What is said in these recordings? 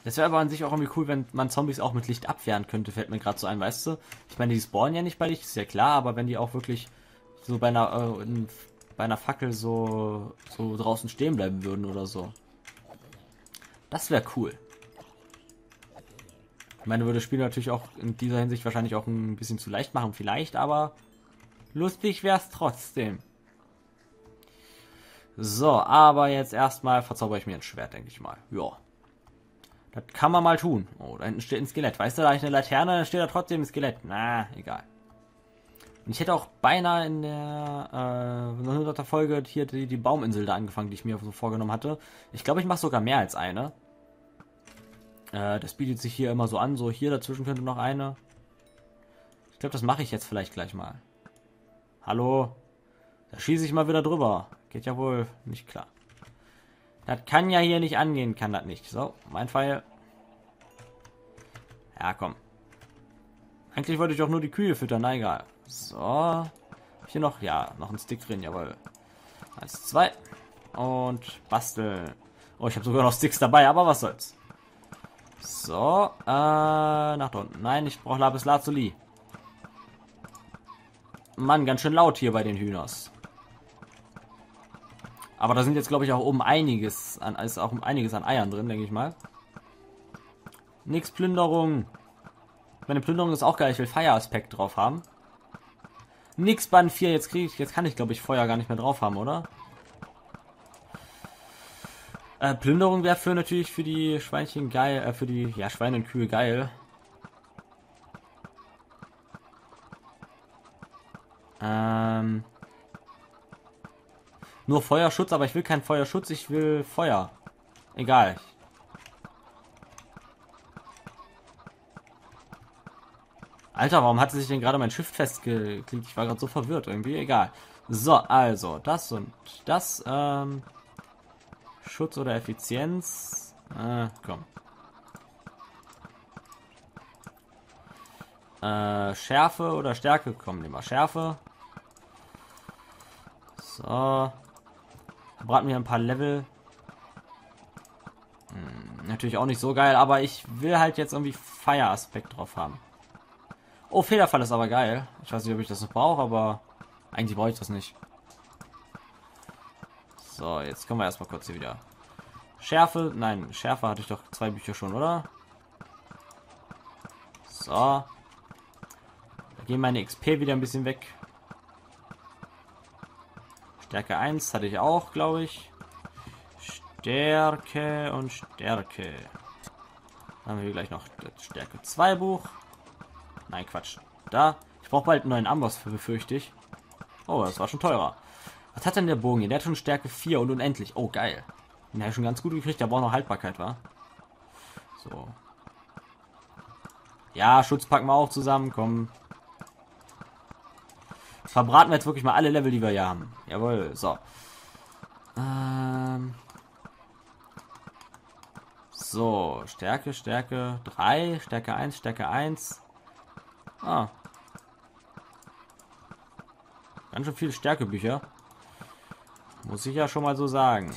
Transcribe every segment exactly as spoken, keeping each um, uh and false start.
Das wäre aber an sich auch irgendwie cool, wenn man Zombies auch mit Licht abwehren könnte, fällt mir gerade so ein, weißt du? Ich meine, die spawnen ja nicht bei Licht, ist ja klar, aber wenn die auch wirklich so bei einer, äh, in, bei einer Fackel so, so draußen stehen bleiben würden oder so. Das wäre cool. Ich meine, würde das Spiel natürlich auch in dieser Hinsicht wahrscheinlich auch ein bisschen zu leicht machen, vielleicht, aber lustig wäre es trotzdem. So, aber jetzt erstmal verzauber ich mir ein Schwert, denke ich mal. Ja. Das kann man mal tun. Oh, da hinten steht ein Skelett. Weißt du, da habe ich eine Laterne, dann steht da trotzdem ein Skelett. Na, egal. Und ich hätte auch beinahe in der äh, hunderter Folge hier die, die Bauminsel da angefangen, die ich mir so vorgenommen hatte. Ich glaube, ich mache sogar mehr als eine. Äh, das bietet sich hier immer so an. So, hier dazwischen könnte noch eine. Ich glaube, das mache ich jetzt vielleicht gleich mal. Hallo? Da schieße ich mal wieder drüber. Geht ja wohl nicht klar. Das kann ja hier nicht angehen, kann das nicht. So, mein Pfeil. Ja, komm. Eigentlich wollte ich auch nur die Kühe füttern, na egal. So. Hier noch, ja, noch ein Stick drin, jawohl. Eins, zwei. Und basteln. Oh, ich habe sogar noch Sticks dabei, aber was soll's. So, äh, nach da unten. Nein, ich brauche Lapis Lazuli. Mann, ganz schön laut hier bei den Hühners. Aber da sind jetzt, glaube ich, auch oben einiges an, ist auch einiges an Eiern drin, denke ich mal. Nix Plünderung. Meine Plünderung ist auch geil, ich will Fire-Aspekt drauf haben. Nix Band vier, jetzt kriege ich, jetzt kann ich, glaube ich, Feuer gar nicht mehr drauf haben, oder? Äh, Plünderung wäre für natürlich für die Schweinchen geil, äh, für die, ja, Schweine und Kühe geil. Ähm... Nur Feuerschutz, aber ich will keinen Feuerschutz, ich will Feuer. Egal. Alter, warum hat sich denn gerade mein Schiff festgeklickt? Ich war gerade so verwirrt irgendwie. Egal. So, also, das und das. Ähm, Schutz oder Effizienz. Äh, komm. Äh, Schärfe oder Stärke. Komm, nehmen wir Schärfe. So. Braten wir ein paar Level. Hm, natürlich auch nicht so geil, aber ich will halt jetzt irgendwie Fire-Aspekt drauf haben. Oh, Federfall ist aber geil. Ich weiß nicht, ob ich das noch brauche, aber eigentlich brauche ich das nicht. So, jetzt kommen wir erstmal kurz hier wieder. Schärfe, nein, Schärfe hatte ich doch zwei Bücher schon, oder? So. Da gehen meine X P wieder ein bisschen weg. Stärke eins hatte ich auch, glaube ich. Stärke und Stärke. Dann haben wir gleich noch das Stärke zwei Buch. Nein, Quatsch. Da. Ich brauche bald einen neuen Amboss, befürchte ich. Oh, das war schon teurer. Was hat denn der Bogen hier? Der hat schon Stärke vier und unendlich. Oh, geil. Den habe ich schon ganz gut gekriegt. Der braucht noch Haltbarkeit, wa? So. Ja, Schutz packen wir auch zusammen. Komm. Verbraten wir jetzt wirklich mal alle Level, die wir hier haben. Jawohl, so. Ähm. So, Stärke, Stärke drei, Stärke eins, Stärke eins. Ah. Ganz schön viele Stärkebücher. Muss ich ja schon mal so sagen.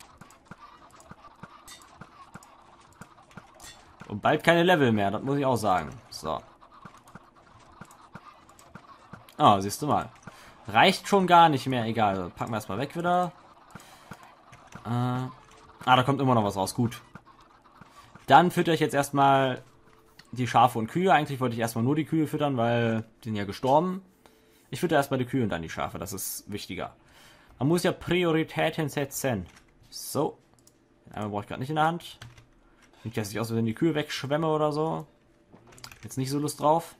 Und bald keine Level mehr, das muss ich auch sagen. So. Ah, siehst du mal. Reicht schon gar nicht mehr. Egal, packen wir erstmal weg wieder. Äh, ah, da kommt immer noch was raus. Gut. Dann fütter ich jetzt erstmal die Schafe und Kühe. Eigentlich wollte ich erstmal nur die Kühe füttern, weil die sind ja gestorben. Ich fütter erstmal die Kühe und dann die Schafe. Das ist wichtiger. Man muss ja Prioritäten setzen. So. Einmal brauche ich gerade nicht in der Hand. Nicht, dass ich aus, wenn die Kühe wegschwemme oder so. Jetzt nicht so Lust drauf.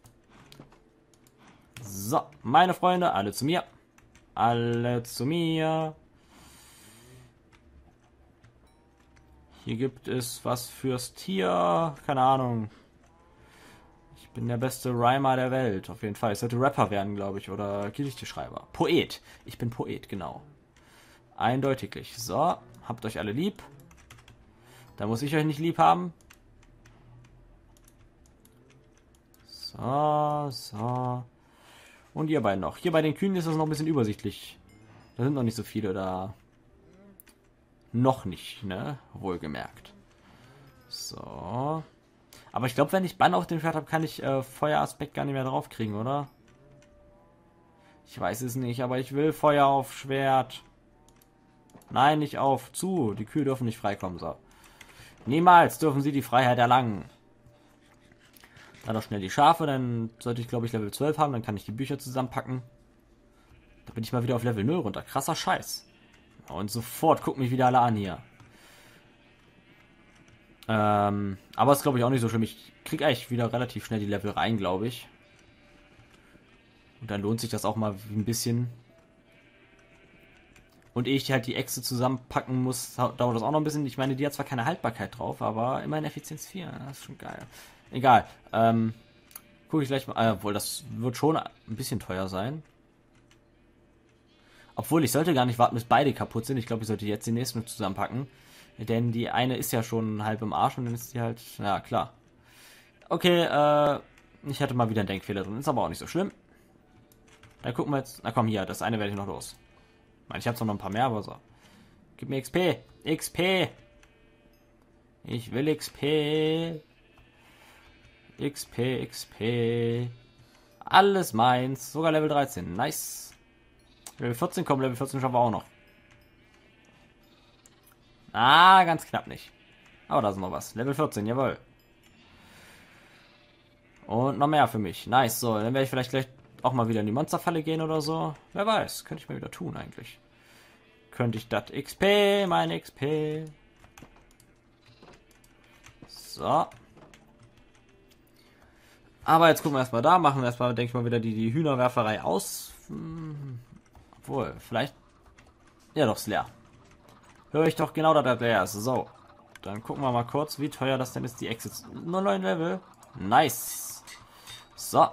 So, meine Freunde, alle zu mir. Alle zu mir. Hier gibt es was fürs Tier. Keine Ahnung. Ich bin der beste Rhymer der Welt. Auf jeden Fall. Ich sollte Rapper werden, glaube ich. Oder Geschichteschreiber. Poet. Ich bin Poet, genau. Eindeutig. So, habt euch alle lieb. Da muss ich euch nicht lieb haben. So, so. Und ihr beiden noch. Hier bei den Kühen ist das noch ein bisschen übersichtlich. Da sind noch nicht so viele da. Noch nicht, ne? Wohlgemerkt. So. So. Aber ich glaube, wenn ich Bann auf dem Schwert habe, kann ich äh, Feueraspekt gar nicht mehr drauf kriegen, oder? Ich weiß es nicht, aber ich will Feuer auf Schwert. Nein, nicht auf. Zu. Die Kühe dürfen nicht freikommen. So. Niemals dürfen sie die Freiheit erlangen. Dann noch schnell die Schafe. Dann sollte ich, glaube ich, Level zwölf haben. Dann kann ich die Bücher zusammenpacken. Da bin ich mal wieder auf Level null runter. Krasser Scheiß. Und sofort gucken mich wieder alle an hier. Ähm, aber ist, glaube ich, auch nicht so schlimm. Ich kriege eigentlich wieder relativ schnell die Level rein, glaube ich. Und dann lohnt sich das auch mal ein bisschen. Und ehe ich halt die Echse zusammenpacken muss, dauert das auch noch ein bisschen. Ich meine, die hat zwar keine Haltbarkeit drauf, aber immerhin Effizienz vier. Das ist schon geil. Egal. Ähm, gucke ich gleich mal. Äh, obwohl, das wird schon ein bisschen teuer sein. Obwohl, ich sollte gar nicht warten, bis beide kaputt sind. Ich glaube, ich sollte jetzt die nächsten zusammenpacken. Denn die eine ist ja schon halb im Arsch und dann ist die halt... Ja, klar. Okay, äh... ich hatte mal wieder einen Denkfehler drin. Ist aber auch nicht so schlimm. Dann gucken wir jetzt... Na komm, hier, das eine werde ich noch los. Ich meine, ich habe zwar noch ein paar mehr, aber so. Gib mir X P. X P. Ich will X P. X P, X P. Alles meins. Sogar Level dreizehn. Nice. Level vierzehn, komm, Level vierzehn schaffen wir auch noch. Ah, ganz knapp nicht. Aber da ist noch was. Level vierzehn, jawohl. Und noch mehr für mich. Nice. So, dann werde ich vielleicht gleich auch mal wieder in die Monsterfalle gehen oder so. Wer weiß. Könnte ich mal wieder tun eigentlich. Könnte ich das X P, meine X P. So. Aber jetzt gucken wir erstmal da. Machen wir erstmal, denke ich mal, wieder die, die Hühnerwerferei aus. Hm. Obwohl, vielleicht... Ja, doch, ist leer. Höre ich doch genau, dass das leer ist. So. Dann gucken wir mal kurz, wie teuer das denn ist, die Exits. Nur neun Level. Nice. So.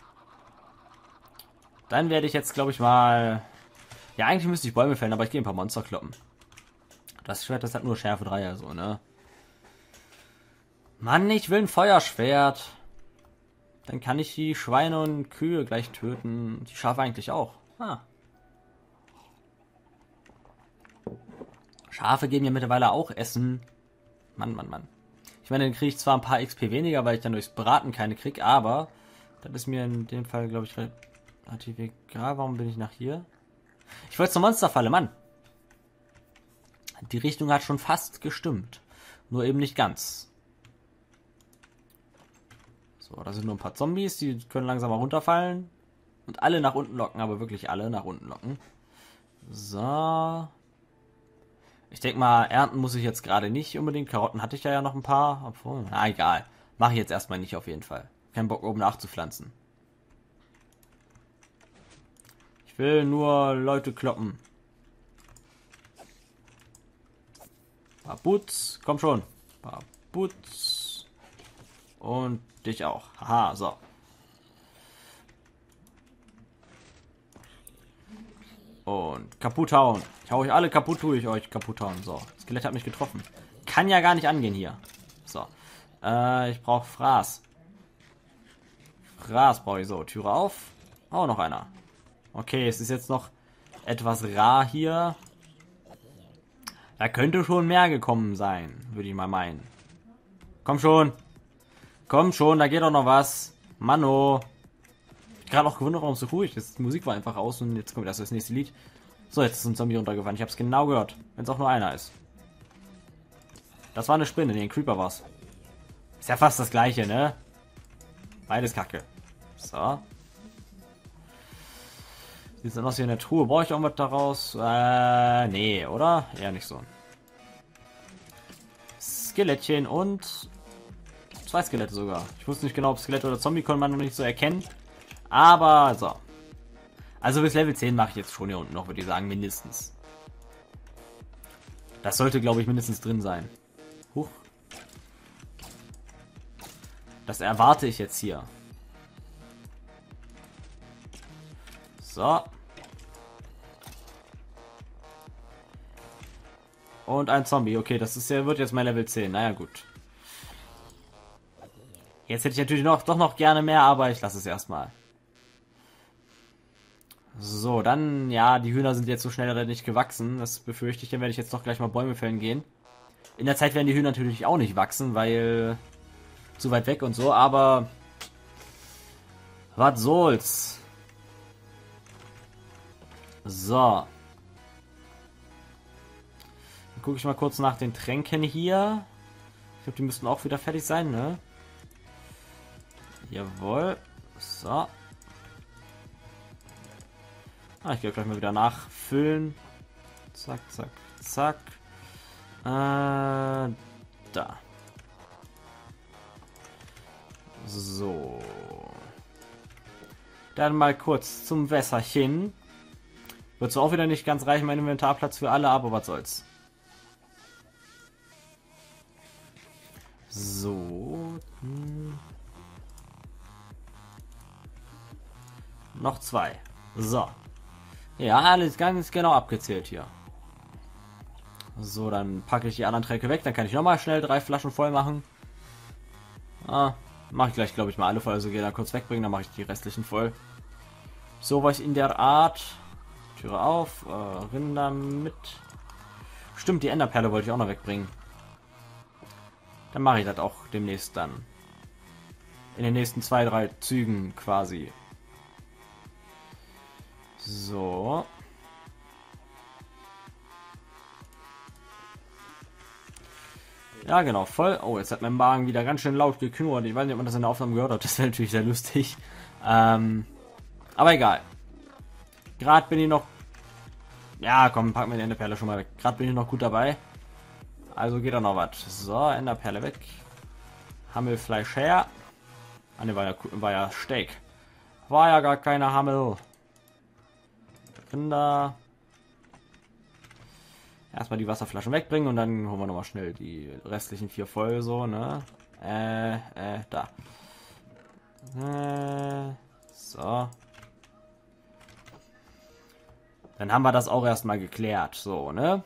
Dann werde ich jetzt, glaube ich, mal... Ja, eigentlich müsste ich Bäume fällen, aber ich gehe ein paar Monster kloppen. Das Schwert, das hat nur Schärfe drei, also, ne? Mann, ich will ein Feuerschwert. Dann kann ich die Schweine und Kühe gleich töten. Die Schafe eigentlich auch. Ah. Schafe geben ja mittlerweile auch Essen. Mann, Mann, Mann. Ich meine, dann kriege ich zwar ein paar X P weniger, weil ich dann durchs Braten keine kriege, aber das ist mir in dem Fall, glaube ich, relativ egal. Warum bin ich nach hier? Ich wollte zur Monsterfalle, Mann. Die Richtung hat schon fast gestimmt. Nur eben nicht ganz. So, da sind nur ein paar Zombies, die können langsam mal runterfallen. Und alle nach unten locken, aber wirklich alle nach unten locken. So. Ich denke mal, ernten muss ich jetzt gerade nicht unbedingt. Karotten hatte ich ja, ja noch ein paar. Obwohl, na egal. Mache ich jetzt erstmal nicht auf jeden Fall. Kein Bock oben nachzupflanzen. Ich will nur Leute kloppen. Babutz, komm schon. Babutz. Und dich auch. Haha, so. Und kaputt hauen. Ich hau euch alle kaputt, tue ich euch kaputt hauen. So, das Skelett hat mich getroffen. Kann ja gar nicht angehen hier. So. Äh, ich brauche Fraß. Fraß brauche ich so. Türe auf. Oh, noch einer. Okay, es ist jetzt noch etwas rar hier. Da könnte schon mehr gekommen sein, würde ich mal meinen. Komm schon. Komm schon, da geht doch noch was. Mano. Ich gerade auch gewundert, warum es so ruhig ist. Die Musik war einfach aus und jetzt kommt erst das nächste Lied. So, jetzt ist ein Zombie runtergefahren. Ich habe es genau gehört. Wenn es auch nur einer ist. Das war eine Spinne. Nee, ein Creeper war's. Ist ja fast das gleiche, ne? Beides Kacke. So. Sieht dann aus hier in der Truhe. Brauche ich auch was daraus? Äh, nee, oder? Eher nicht so. Skelettchen und zwei Skelette sogar. Ich wusste nicht genau, ob Skelett oder Zombie konnte man noch nicht so erkennen. Aber so. Also bis Level zehn mache ich jetzt schon hier unten noch, würde ich sagen, mindestens. Das sollte, glaube ich, mindestens drin sein. Huch. Das erwarte ich jetzt hier. So. Und ein Zombie. Okay, das ist ja, wird jetzt mein Level zehn. Naja, gut. Jetzt hätte ich natürlich noch, doch noch gerne mehr, aber ich lasse es erstmal. So, dann, ja, die Hühner sind jetzt so schnell nicht gewachsen. Das befürchte ich. Dann werde ich jetzt doch gleich mal Bäume fällen gehen. In der Zeit werden die Höhen natürlich auch nicht wachsen, weil zu weit weg und so, aber was soll's. So. Dann gucke ich mal kurz nach den Tränken hier. Ich glaube, die müssten auch wieder fertig sein, ne? Jawohl. So. Ah, ich gehe gleich mal wieder nachfüllen. Zack, zack, zack. Äh, da. So. Dann mal kurz zum Wässerchen. Wird zwar auch wieder nicht ganz reichen, mein Inventarplatz für alle, aber was soll's. So. Hm. Noch zwei. So. Ja, alles ganz genau abgezählt hier. So, dann packe ich die anderen Tränke weg. Dann kann ich nochmal schnell drei Flaschen voll machen. Ah, mache ich gleich, glaube ich, mal alle voll. Also gehe da kurz wegbringen, dann mache ich die restlichen voll. So was in der Art. Türe auf. Äh, Rinder mit. Stimmt, die Enderperle wollte ich auch noch wegbringen. Dann mache ich das auch demnächst dann. In den nächsten zwei, drei Zügen quasi. So. Ja, genau, voll. Oh, jetzt hat mein Magen wieder ganz schön laut geknurrt. Ich weiß nicht, ob man das in der Aufnahme gehört hat. Das wäre natürlich sehr lustig. Ähm, aber egal. Gerade bin ich noch... Ja, komm, packen wir die Enderperle schon mal weg. Gerade bin ich noch gut dabei. Also geht da noch was. So, Enderperle weg. Hammelfleisch her. Ah, ne, war ja, war ja Steak. War ja gar keine Hammel. Rinder. Erstmal die Wasserflaschen wegbringen und dann holen wir nochmal schnell die restlichen vier voll, so, ne? Äh, äh, da. Äh, so. Dann haben wir das auch erstmal geklärt, so, ne?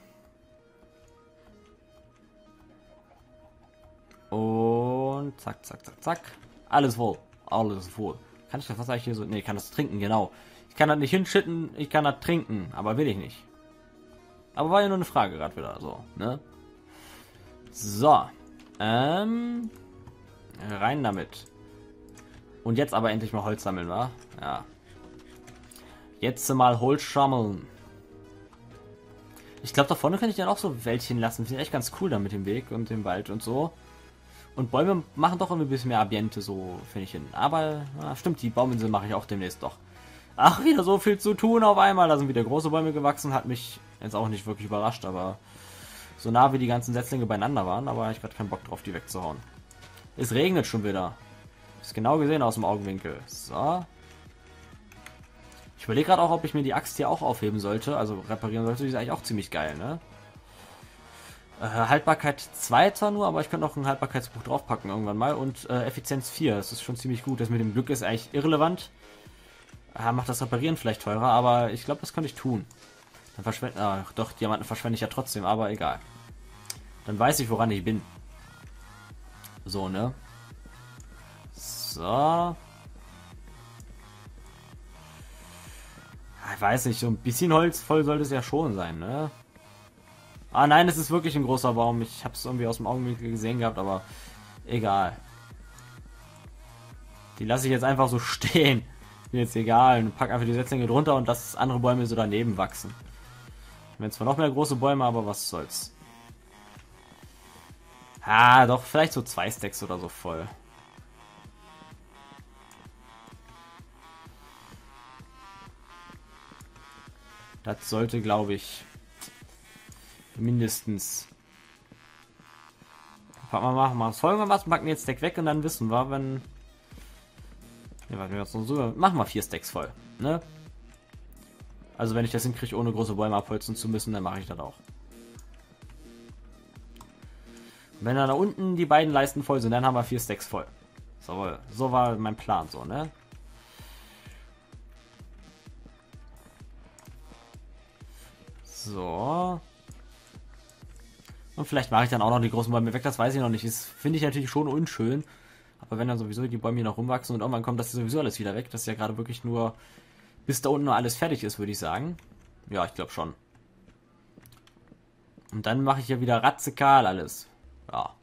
Und zack, zack, zack, zack. Alles voll. Alles voll. Kann ich das Wasser hier so... Ne, ich kann das trinken, genau. Ich kann das nicht hinschütten, ich kann das trinken, aber will ich nicht. Aber war ja nur eine Frage gerade wieder, so, ne? So. Ähm. Rein damit. Und jetzt aber endlich mal Holz sammeln, wa? Ja. Jetzt mal Holz sammeln. Ich glaube, da vorne könnte ich dann auch so Wäldchen lassen. Finde ich echt ganz cool da mit dem Weg und dem Wald und so. Und Bäume machen doch irgendwie ein bisschen mehr Ambiente, so finde ich hin. Aber, na, stimmt, die Bauminsel mache ich auch demnächst doch. Ach, wieder so viel zu tun auf einmal. Da sind wieder große Bäume gewachsen. Hat mich jetzt auch nicht wirklich überrascht, aber so nah wie die ganzen Setzlinge beieinander waren, aber ich gerade keinen Bock drauf, die wegzuhauen. Es regnet schon wieder. Ist genau gesehen aus dem Augenwinkel. So. Ich überlege gerade auch, ob ich mir die Axt hier auch aufheben sollte, also reparieren sollte. Die ist eigentlich auch ziemlich geil, ne? Äh, Haltbarkeit zwei zwar nur, aber ich könnte noch ein Haltbarkeitsbuch draufpacken irgendwann mal. Und äh, Effizienz vier, das ist schon ziemlich gut. Das mit dem Glück ist eigentlich irrelevant. Äh, macht das Reparieren vielleicht teurer, aber ich glaube, das könnte ich tun. Dann verschwende... Ach, doch, Diamanten verschwende ich ja trotzdem, aber egal. Dann weiß ich, woran ich bin. So, ne? So. Ich weiß nicht, so ein bisschen Holz voll sollte es ja schon sein, ne? Ah nein, es ist wirklich ein großer Baum. Ich habe es irgendwie aus dem Augenwinkel gesehen gehabt, aber egal. Die lasse ich jetzt einfach so stehen. Mir jetzt egal. Und pack einfach die Setzlinge drunter und dass andere Bäume so daneben wachsen. Wenn zwar noch mehr große Bäume, aber was soll's. Ah, doch, vielleicht so zwei Stacks oder so voll. Das sollte, glaube ich, mindestens. Packen wir mal, mal folgen wir was, packen jetzt Stack weg und dann wissen wir, wenn. Ja, warte, wir so, machen wir vier Stacks voll, ne? Also wenn ich das hinkriege, ohne große Bäume abholzen zu müssen, dann mache ich das auch. Wenn dann da unten die beiden Leisten voll sind, dann haben wir vier Stacks voll. So, so war mein Plan, so, ne? So. Und vielleicht mache ich dann auch noch die großen Bäume weg, das weiß ich noch nicht. Das finde ich natürlich schon unschön. Aber wenn dann sowieso die Bäume hier noch rumwachsen und irgendwann kommt das sowieso alles wieder weg, das ist ja gerade wirklich nur, bis da unten nur alles fertig ist, würde ich sagen. Ja, ich glaube schon. Und dann mache ich ja wieder radikal alles. Ja.